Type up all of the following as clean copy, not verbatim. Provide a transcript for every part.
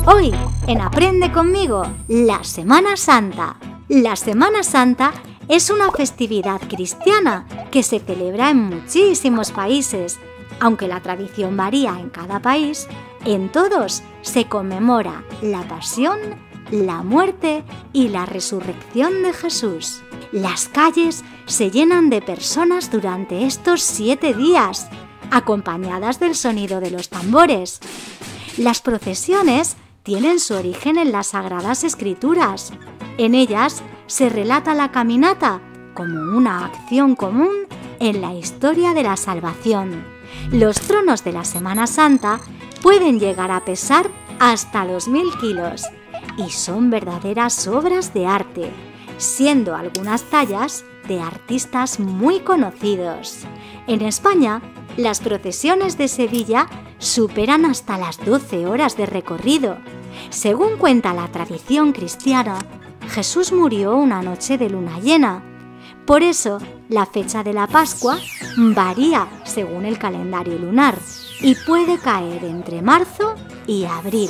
Hoy, en Aprende conmigo, la Semana Santa. La Semana Santa es una festividad cristiana que se celebra en muchísimos países. Aunque la tradición varía en cada país, en todos se conmemora la pasión, la muerte y la resurrección de Jesús. Las calles se llenan de personas durante estos 7 días, acompañadas del sonido de los tambores. Las procesiones tienen su origen en las Sagradas Escrituras. En ellas se relata la caminata como una acción común en la historia de la salvación. Los tronos de la Semana Santa pueden llegar a pesar hasta los 1000 kilos y son verdaderas obras de arte, siendo algunas tallas de artistas muy conocidos. En España, las procesiones de Sevilla superan hasta las 12 horas de recorrido. Según cuenta la tradición cristiana, Jesús murió una noche de luna llena. Por eso, la fecha de la Pascua varía según el calendario lunar y puede caer entre marzo y abril.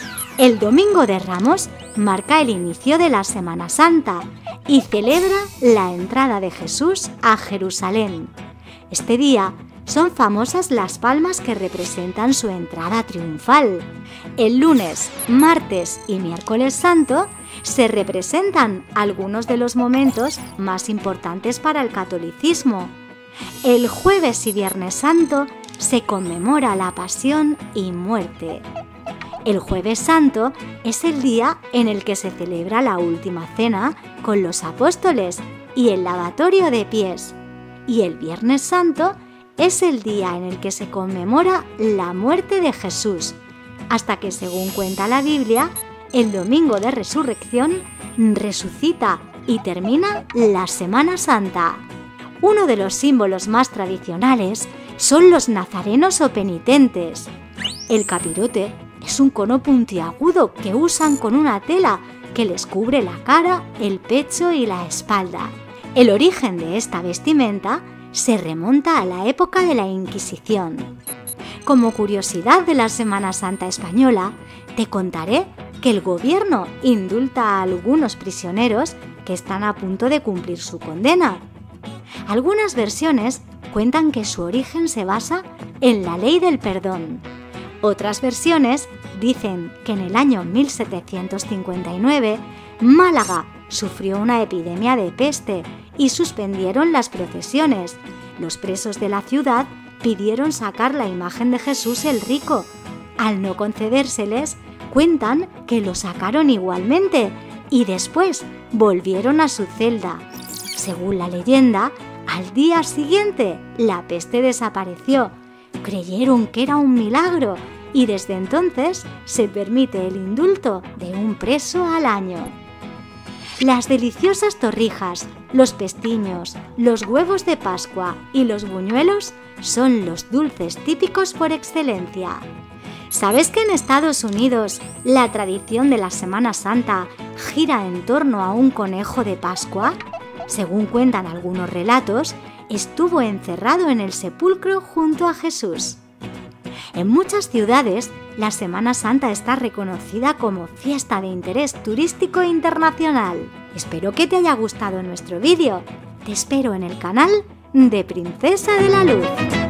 El Domingo de Ramos marca el inicio de la Semana Santa y celebra la entrada de Jesús a Jerusalén. Este día son famosas las palmas que representan su entrada triunfal. El lunes, martes y miércoles santo se representan algunos de los momentos más importantes para el catolicismo. El jueves y viernes santo se conmemora la pasión y muerte. El jueves santo es el día en el que se celebra la última cena con los apóstoles y el lavatorio de pies. Y el viernes santo es el día en el que se conmemora la muerte de Jesús, hasta que, según cuenta la Biblia, el domingo de resurrección resucita y termina la Semana Santa. Uno de los símbolos más tradicionales son los nazarenos o penitentes. El capirote es un cono puntiagudo que usan con una tela que les cubre la cara, el pecho y la espalda. El origen de esta vestimenta se remonta a la época de la Inquisición. Como curiosidad de la Semana Santa española, te contaré que el gobierno indulta a algunos prisioneros que están a punto de cumplir su condena. Algunas versiones cuentan que su origen se basa en la ley del perdón. Otras versiones dicen que en el año 1759 Málaga sufrió una epidemia de peste y suspendieron las procesiones. Los presos de la ciudad pidieron sacar la imagen de Jesús el Rico. Al no concedérseles, cuentan que lo sacaron igualmente y después volvieron a su celda. Según la leyenda, al día siguiente la peste desapareció. Creyeron que era un milagro y desde entonces se permite el indulto de un preso al año. Las deliciosas torrijas, los pestiños, los huevos de Pascua y los buñuelos son los dulces típicos por excelencia. ¿Sabes que en Estados Unidos la tradición de la Semana Santa gira en torno a un conejo de Pascua? Según cuentan algunos relatos, estuvo encerrado en el sepulcro junto a Jesús. En muchas ciudades, la Semana Santa está reconocida como fiesta de interés turístico internacional. Espero que te haya gustado nuestro vídeo. Te espero en el canal de Princesa de la Luz.